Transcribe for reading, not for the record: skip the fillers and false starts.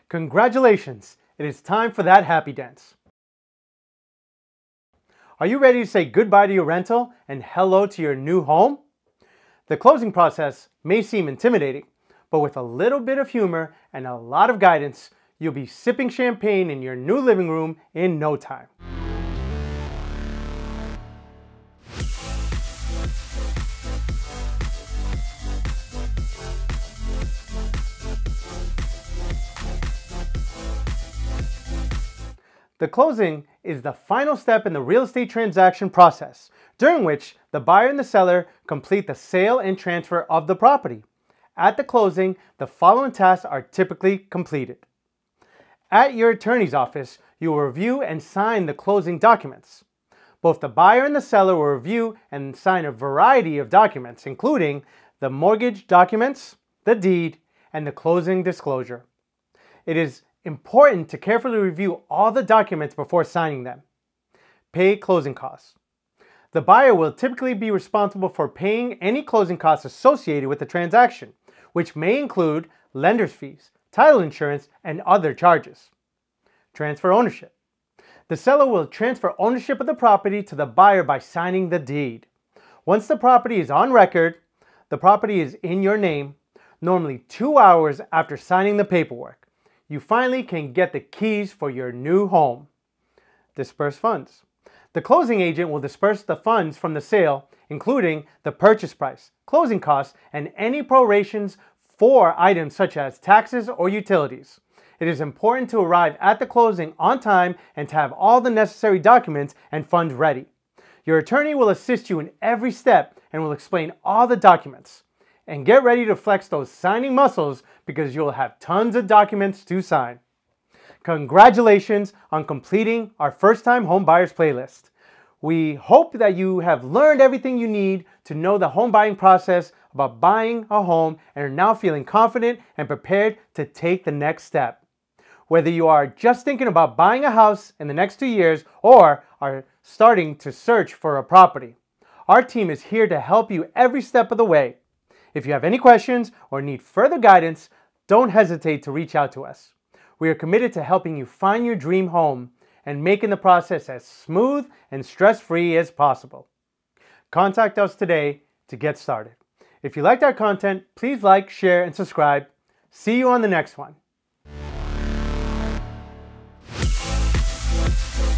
Congratulations! It is time for that happy dance. Are you ready to say goodbye to your rental and hello to your new home? The closing process may seem intimidating, but with a little bit of humor and a lot of guidance, you'll be sipping champagne in your new living room in no time. The closing is the final step in the real estate transaction process, during which the buyer and the seller complete the sale and transfer of the property. At the closing, the following tasks are typically completed. At your attorney's office, you will review and sign the closing documents. Both the buyer and the seller will review and sign a variety of documents, including the mortgage documents, the deed, and the closing disclosure. It is important to carefully review all the documents before signing them. Pay closing costs. The buyer will typically be responsible for paying any closing costs associated with the transaction, which may include lender's fees, title insurance, and other charges. Transfer ownership. The seller will transfer ownership of the property to the buyer by signing the deed. Once the property is on record, the property is in your name, normally 2 hours after signing the paperwork. You finally can get the keys for your new home. Disperse funds. The closing agent will disperse the funds from the sale, including the purchase price, closing costs, and any prorations for items such as taxes or utilities. It is important to arrive at the closing on time and to have all the necessary documents and funds ready. Your attorney will assist you in every step and will explain all the documents. And get ready to flex those signing muscles because you'll have tons of documents to sign. Congratulations on completing our first-time home buyers playlist. We hope that you have learned everything you need to know the home buying process about buying a home and are now feeling confident and prepared to take the next step. Whether you are just thinking about buying a house in the next 2 years or are starting to search for a property, our team is here to help you every step of the way. If you have any questions or need further guidance, don't hesitate to reach out to us. We are committed to helping you find your dream home and making the process as smooth and stress-free as possible. Contact us today to get started. If you liked our content, please like, share, and subscribe. See you on the next one.